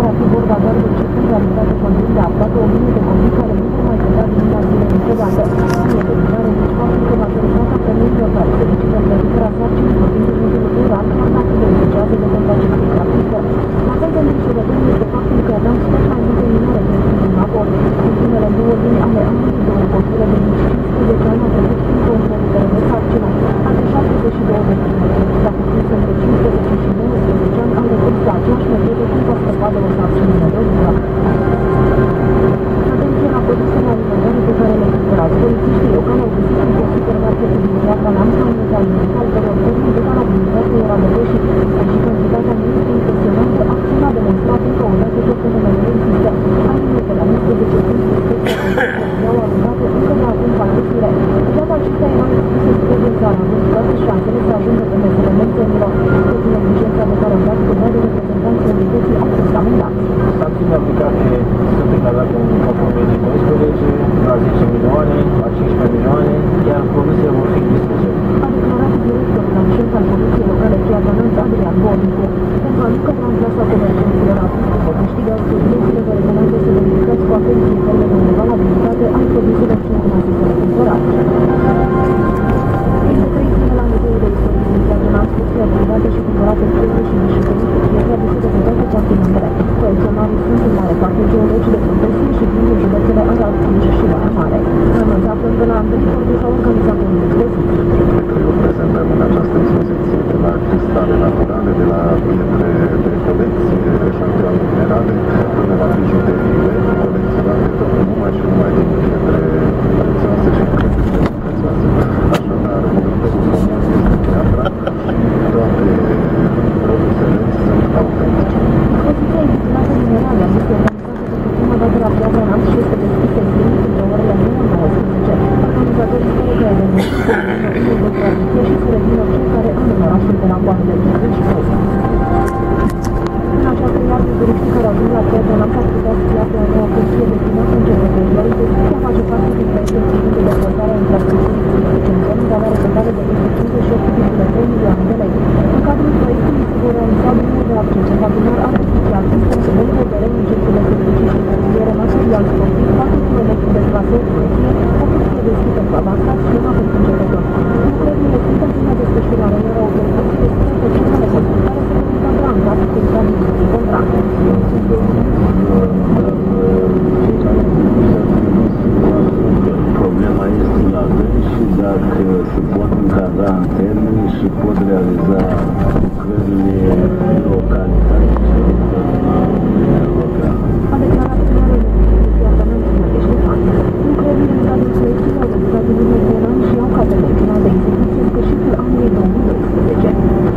va fi vorba doar de început realizate control de aproape 1000 de copii care nu vor mai putea veni la zile niciodată. Nu e de mirare nici faptul că majoritatea femeilor care se decid în plătirea sarcinii vorbind în mediul rural, mandatul de urgează de contracepție gratuită. La fel de îngrijorător este faptul că aveam tot mai multe minore pentru un abort. În primele 2 luni ale anului, două copile de nici 15 ani au trecut printr-o întrerupere de sarcină. Alte 72 de tineri, dacă sunt între 15 și 19 ani, au recurs la aceeași metodă pentru a scăpa de o sarcină nedorită. Atenție la produsele alimentare pe care le cumpărați. Polițiștii locali au găsit într-o supermarket din Piatra Neamț mai multe alimente al căror termen de valabilitate era depășit. Și cantitatea nu este impresionantă, acțiunea a demonstrat încă o dată că fenomenul există. Alimente la 11 puncte de specie au aruncate încă de acum parcursurile. Toate acestea erau expuse spre vânzare, având toate șansele să ajungă pe mesele menționilor. Toți neglijența de care au dat dovadă reprezentanții unității au fost amendați. Sancțiunile aplicate sunt declarate în conformitate 12, la 10 milioane, la 15 milioane, iar produsele vor fi distruse. A declarat directorul adjunct al Poliției Locale Piatra Neamț, Adrian Bornicu. Pentru a nu cădea în plasa comercianților artistice, câștigă autoritățile vă recomandă să verificați cu atenție termenul de valabilitate al produselor ce urmează să le cumpărați. Este 3 zile la Muzeul de Istorie din Piatra Neamț, cursia privată și cumpărate prețuri și mișcării cu fie aduse de toate continentele. Colecționarii sunt în mare parte geologi de profesie și din județele Arad, Cluj și Baia Mare. Mai multe aflăm de la Andrei Cordu sau organizatorul expoziției. Pe care o prezentăm în această expoziție, de la cristale naturale, de la pietre de colecție, eșantioane minerale, până la bijuterii colecționate tot numai și numai din pietre prețioase și crediile prețioase. Așadar, monumentul frumos este Piatra și toate produsele sunt autentice. Expoziția intitulată Minerale este organizată pentru prima dată la Piatra Neamț și este deschisă zilnic între orele 9-19. Organizatorii speră că evenimentul să devină unul de tradiție și să revină fiecare an în orașul de la coadă de Piatra și Costa. În această iarnă, turiștii care ajung la Piatra Neamț ar putea să afle o nouă cursie destinată începătorilor. Expoziția face parte din proiectul privind de dezvoltarea infrastructurii turistice în zonă, de avere totale de peste 58,3 milioane de lei. În cadrul proiectului se vor realiza drumuri de acces, un pavilar artificial, sistem de vedere, un centru de servicii și mobiliere, material sportiv, 4 km de traseu cursie, o cursie deschisă pentru avansat și una pentru începători. Lucrările sunt în plină desfășurare, iar autoritățile speră că firmele constructoare se vor încadra în graficul stabilit în contract. Problema este la gând și dacă se pot încadra în termeni și pot realiza lucrările localitate și locale. A declarat primarul de Piatra Neamț, Mărghe Ștefan. Lucrările în cadrul proiectului au debutat în lunile de an și au ca termen final de execuție sfârșitul anului 2012.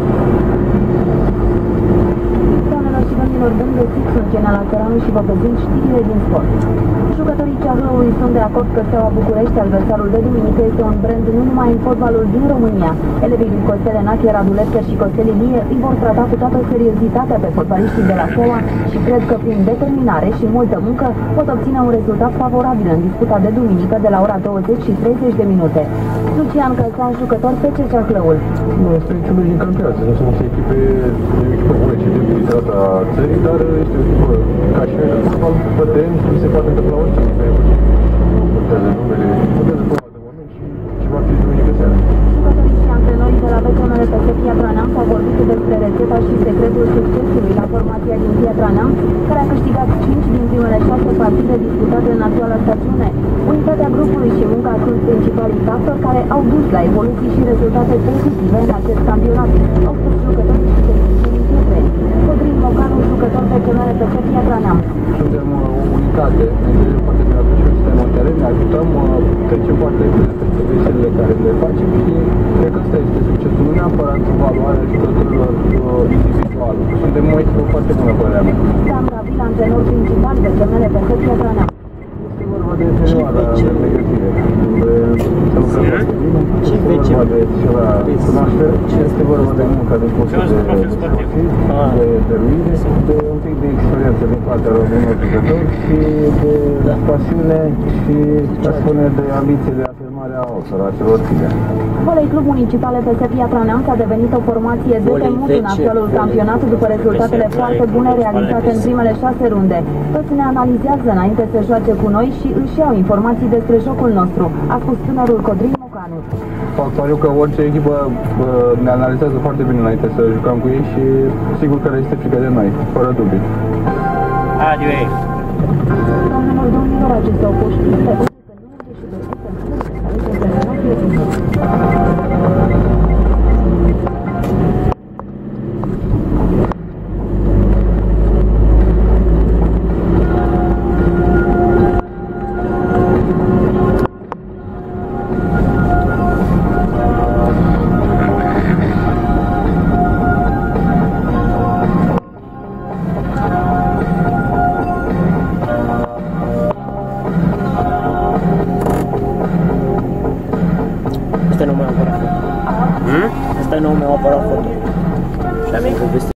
Doamnelor și domnilor, dăm de fix în Genala Căranu și vă prezint știrile din sport. Jucătorii Ceahlăului sunt de acord că Steaua București, adversarul de duminică, este un brand nu numai în fotbalul din România. Elevii lui Costel Enache, Radu Lepter și Costel Ilie îi vor trata cu toată seriozitatea pe fotbaliștii de la Steaua și cred că prin determinare și multă muncă pot obține un rezultat favorabil în disputa de duminică de la ora 20 și 30 de minute. Lucian Călțan, jucător FC Ceahlăul. Nu este niciunul din campionat, nu sunt niște echipe bună și de utilitatea țării, dar este o echipă ca și noi de fotbal, pe teren și se poate întâmpla orice. Nu contează numele, contează forma de moment și ce va fi duminică seara. Jucătorii și antrenorii de la BCMR PSV Piatra Neamț au vorbit despre rețeta și secretul succesului la formația din Piatra Neamț, care a câștigat 5 din primele 6 partide disputate în actuala stațiune. Unitatea grupului și munca sunt principalii factori care au dus la evoluții și rezultate pozitive în acest campionat. Au fost jucătorii și tehnicii din Pietreni. Codrin Mocanu, jucător BCMR PSV Piatra Neamț. Suntem o unitate, ne înțelegem foarte bine atunci când suntem în teren, ne ajutăm, trecem foarte repede peste greșelile care le facem și cred că ăsta este succesul, nu neapărat valoarea jucătorilor individual. Suntem o echipă foarte bună, părerea mea. Dan Gavril, antrenor principal BCMR PSV Piatra Neamț. Este vorba de perioada de pregătire, unde se lucră foarte bine, este vorba de ceva cunoaștere, este vorba de munca din postul de sportiv, de dăruire, de un pic de experiență din partea unor jucători și de pasiune și, aș spune, de ambiție de a afirma Marea orașelor file. Volei Club Municipal FS Piatra Neamț a devenit o formație de temut în actualul campionat după rezultatele foarte bune realizate în primele 6 runde. Toți ne analizează înainte să joace cu noi și își iau informații despre jocul nostru, a spus tânărul Codrin Mocanu. Factorul că orice echipă ne analizează foarte bine înainte să jucăm cu ei și sigur că este frică de noi, fără dubii. Doamnelor, domnilor, aceste au fost știrile.